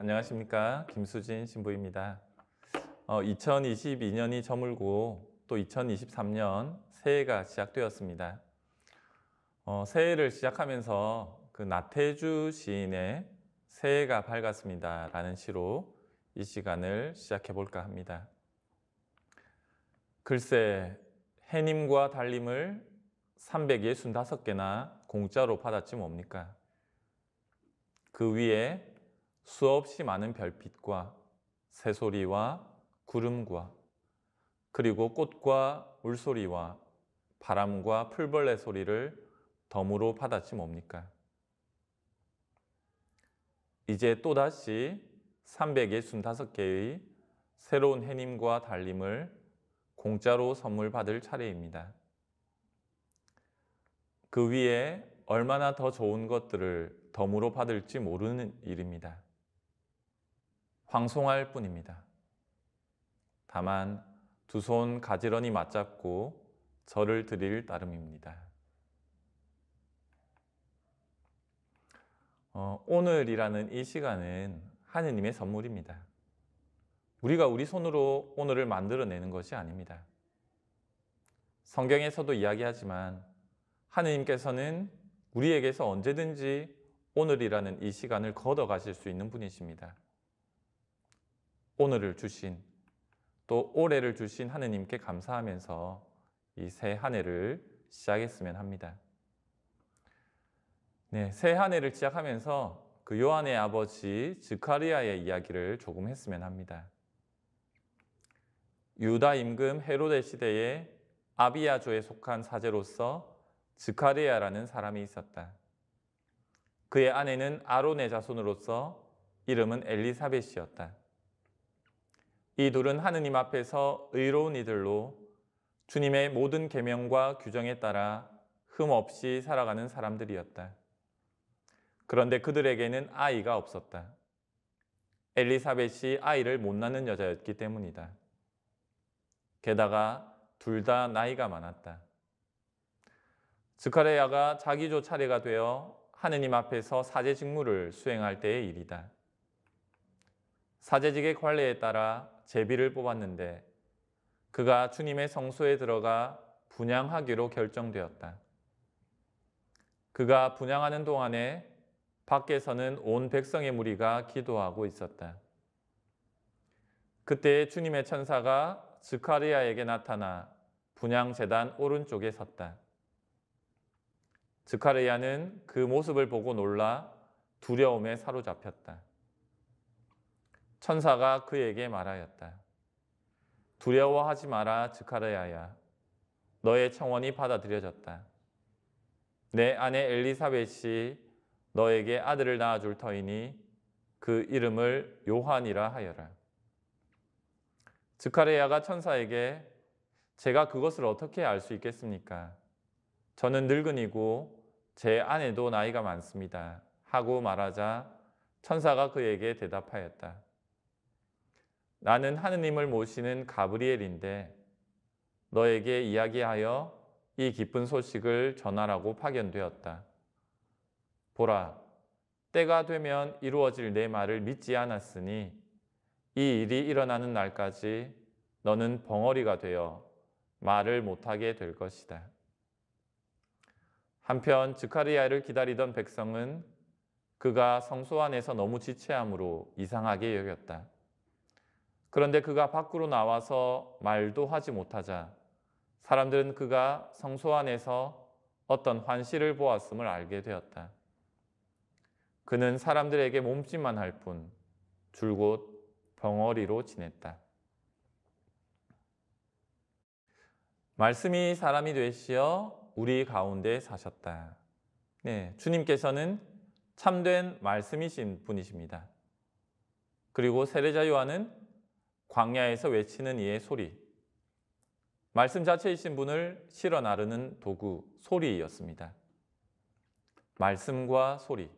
안녕하십니까. 김수진 신부입니다. 2022년이 저물고 또 2023년 새해가 시작되었습니다. 새해를 시작하면서 그 나태주 시인의 새해가 밝았습니다 라는 시로 이 시간을 시작해 볼까 합니다. 글쎄, 해님과 달님을 365개나 공짜로 받았지 뭡니까? 그 위에 수없이 많은 별빛과 새소리와 구름과 그리고 꽃과 물소리와 바람과 풀벌레 소리를 덤으로 받았지 뭡니까? 이제 또다시 365개의 새로운 해님과 달님을 공짜로 선물 받을 차례입니다. 그 위에 얼마나 더 좋은 것들을 덤으로 받을지 모르는 일입니다. 황송할 뿐입니다. 다만 두 손 가지런히 맞잡고 절을 드릴 따름입니다. 오늘이라는 이 시간은 하느님의 선물입니다. 우리가 우리 손으로 오늘을 만들어내는 것이 아닙니다. 성경에서도 이야기하지만 하느님께서는 우리에게서 언제든지 오늘이라는 이 시간을 걷어가실 수 있는 분이십니다. 오늘을 주신 또 올해를 주신 하느님께 감사하면서 이 새 한 해를 시작했으면 합니다. 네, 새 한 해를 시작하면서 그 요한의 아버지 스가랴의 이야기를 조금 했으면 합니다. 유다 임금 헤로데 시대에 아비야조에 속한 사제로서 스가랴라는 사람이 있었다. 그의 아내는 아론의 자손으로서 이름은 엘리사벳이었다. 이 둘은 하느님 앞에서 의로운 이들로 주님의 모든 계명과 규정에 따라 흠없이 살아가는 사람들이었다. 그런데 그들에게는 아이가 없었다. 엘리사벳이 아이를 못 낳는 여자였기 때문이다. 게다가 둘 다 나이가 많았다. 스가랴가 자기조 차례가 되어 하느님 앞에서 사제 직무를 수행할 때의 일이다. 사제직의 관례에 따라 제비를 뽑았는데 그가 주님의 성소에 들어가 분향하기로 결정되었다. 그가 분향하는 동안에 밖에서는 온 백성의 무리가 기도하고 있었다. 그때 주님의 천사가 스가랴에게 나타나 분향 제단 오른쪽에 섰다. 스가랴는 그 모습을 보고 놀라 두려움에 사로잡혔다. 천사가 그에게 말하였다. 두려워하지 마라, 스가랴야. 너의 청원이 받아들여졌다. 내 아내 엘리사벳이 너에게 아들을 낳아줄 터이니 그 이름을 요한이라 하여라. 스가랴가 천사에게 제가 그것을 어떻게 알 수 있겠습니까? 저는 늙은이고 제 아내도 나이가 많습니다. 하고 말하자 천사가 그에게 대답하였다. 나는 하느님을 모시는 가브리엘인데 너에게 이야기하여 이 기쁜 소식을 전하라고 파견되었다. 보라, 때가 되면 이루어질 내 말을 믿지 않았으니 이 일이 일어나는 날까지 너는 벙어리가 되어 말을 못하게 될 것이다. 한편 스가랴를 기다리던 백성은 그가 성소 안에서 너무 지체함으로 이상하게 여겼다. 그런데 그가 밖으로 나와서 말도 하지 못하자 사람들은 그가 성소 안에서 어떤 환시를 보았음을 알게 되었다. 그는 사람들에게 몸짓만 할 뿐 줄곧 벙어리로 지냈다. 말씀이 사람이 되시어 우리 가운데 사셨다. 네, 주님께서는 참된 말씀이신 분이십니다. 그리고 세례자 요한은 광야에서 외치는 이의 소리, 말씀 자체이신 분을 실어 나르는 도구, 소리였습니다. 말씀과 소리.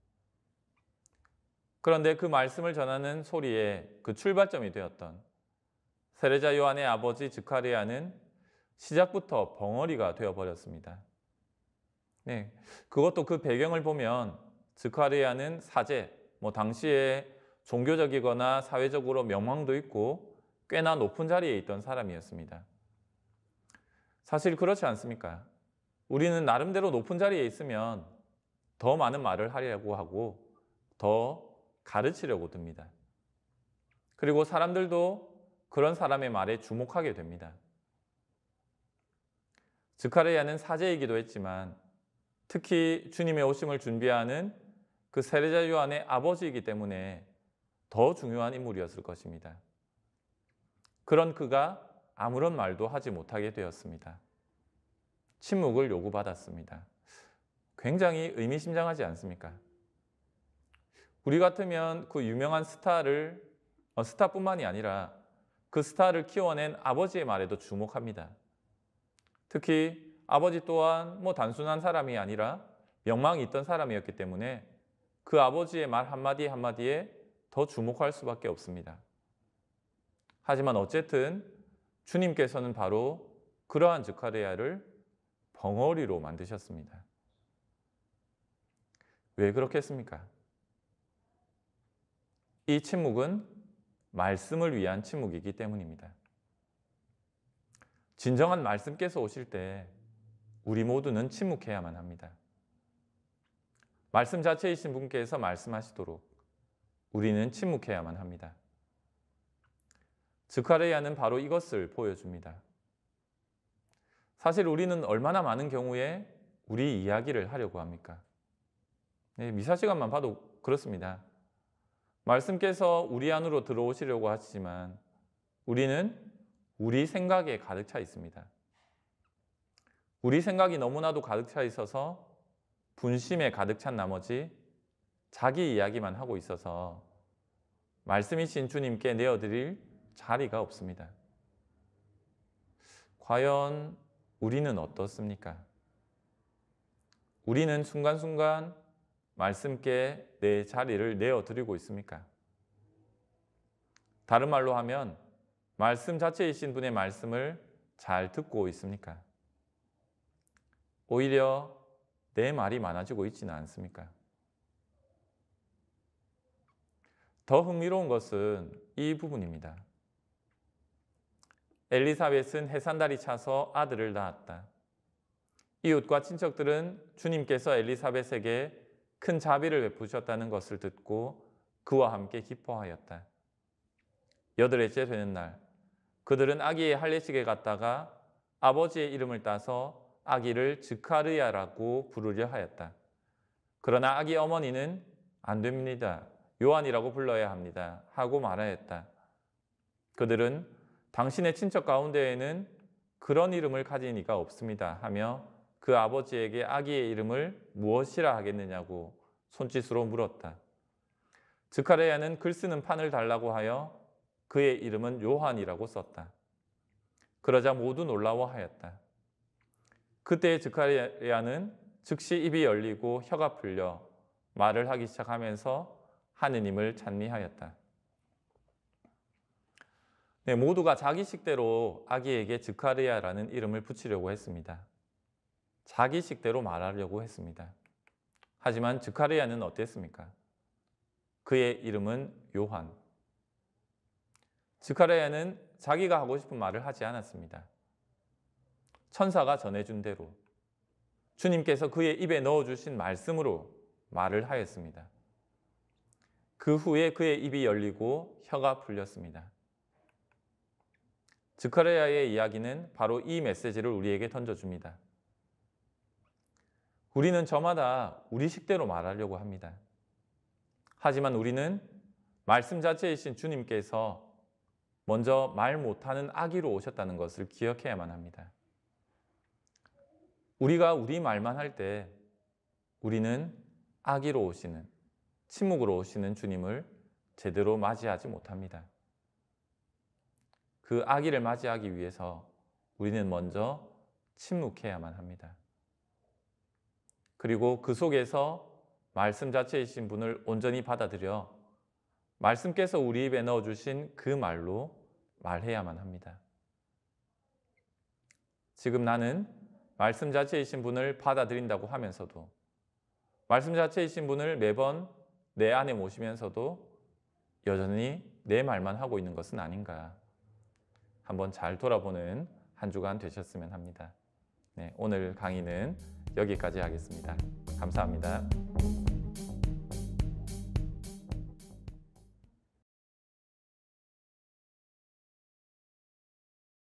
그런데 그 말씀을 전하는 소리의 그 출발점이 되었던 세례자 요한의 아버지 스가랴는 시작부터 벙어리가 되어버렸습니다. 네, 그것도 그 배경을 보면 스가랴는 사제, 당시에 종교적이거나 사회적으로 명망도 있고 꽤나 높은 자리에 있던 사람이었습니다. 사실 그렇지 않습니까? 우리는 나름대로 높은 자리에 있으면 더 많은 말을 하려고 하고 더 가르치려고 듭니다. 그리고 사람들도 그런 사람의 말에 주목하게 됩니다. 스가랴는 사제이기도 했지만 특히 주님의 오심을 준비하는 그 세례자 요한의 아버지이기 때문에 더 중요한 인물이었을 것입니다. 그런 그가 아무런 말도 하지 못하게 되었습니다. 침묵을 요구받았습니다. 굉장히 의미심장하지 않습니까? 우리 같으면 그 유명한 스타뿐만이 아니라 그 스타를 키워낸 아버지의 말에도 주목합니다. 특히 아버지 또한 단순한 사람이 아니라 명망이 있던 사람이었기 때문에 그 아버지의 말 한마디 한마디에 더 주목할 수밖에 없습니다. 하지만 어쨌든 주님께서는 바로 그러한 스가랴를 벙어리로 만드셨습니다. 왜 그렇겠습니까? 이 침묵은 말씀을 위한 침묵이기 때문입니다. 진정한 말씀께서 오실 때 우리 모두는 침묵해야만 합니다. 말씀 자체이신 분께서 말씀하시도록 우리는 침묵해야만 합니다. 스가랴는 바로 이것을 보여줍니다. 사실 우리는 얼마나 많은 경우에 우리 이야기를 하려고 합니까? 미사 시간만 봐도 그렇습니다. 말씀께서 우리 안으로 들어오시려고 하시지만 우리는 우리 생각에 가득 차 있습니다. 우리 생각이 너무나도 가득 차 있어서 분심에 가득 찬 나머지 자기 이야기만 하고 있어서 말씀이신 주님께 내어드릴 자리가 없습니다. 과연 우리는 어떻습니까? 우리는 순간순간 말씀께 내 자리를 내어드리고 있습니까? 다른 말로 하면 말씀 자체이신 분의 말씀을 잘 듣고 있습니까? 오히려 내 말이 많아지고 있지는 않습니까? 더 흥미로운 것은 이 부분입니다. 엘리사벳은 해산달이 차서 아들을 낳았다. 이웃과 친척들은 주님께서 엘리사벳에게 큰 자비를 베푸셨다는 것을 듣고 그와 함께 기뻐하였다. 8일째 되는 날 그들은 아기의 할례식에 갔다가 아버지의 이름을 따서 아기를 스가랴라고 부르려 하였다. 그러나 아기 어머니는 안 됩니다. 요한이라고 불러야 합니다. 하고 말하였다. 그들은 당신의 친척 가운데에는 그런 이름을 가진 이가 없습니다 하며 그 아버지에게 아기의 이름을 무엇이라 하겠느냐고 손짓으로 물었다. 스가랴는 글 쓰는 판을 달라고 하여 그의 이름은 요한이라고 썼다. 그러자 모두 놀라워하였다. 그때 스가랴는 즉시 입이 열리고 혀가 풀려 말을 하기 시작하면서 하느님을 찬미하였다. 모두가 자기 식대로 아기에게 스가랴라는 이름을 붙이려고 했습니다. 자기 식대로 말하려고 했습니다. 하지만 스가랴는 어땠습니까? 그의 이름은 요한. 스가랴는 자기가 하고 싶은 말을 하지 않았습니다. 천사가 전해준 대로 주님께서 그의 입에 넣어주신 말씀으로 말을 하였습니다. 그 후에 그의 입이 열리고 혀가 풀렸습니다. 스가랴의 이야기는 바로 이 메시지를 우리에게 던져줍니다. 우리는 저마다 우리 식대로 말하려고 합니다. 하지만 우리는 말씀 자체이신 주님께서 먼저 말 못하는 아기로 오셨다는 것을 기억해야만 합니다. 우리가 우리 말만 할 때 우리는 아기로 오시는, 침묵으로 오시는 주님을 제대로 맞이하지 못합니다. 그 아기를 맞이하기 위해서 우리는 먼저 침묵해야만 합니다. 그리고 그 속에서 말씀 자체이신 분을 온전히 받아들여 말씀께서 우리 입에 넣어주신 그 말로 말해야만 합니다. 지금 나는 말씀 자체이신 분을 받아들인다고 하면서도 말씀 자체이신 분을 매번 내 안에 모시면서도 여전히 내 말만 하고 있는 것은 아닌가 한번 잘 돌아보는 한 주간 되셨으면 합니다. 네, 오늘 강의는 여기까지 하겠습니다. 감사합니다.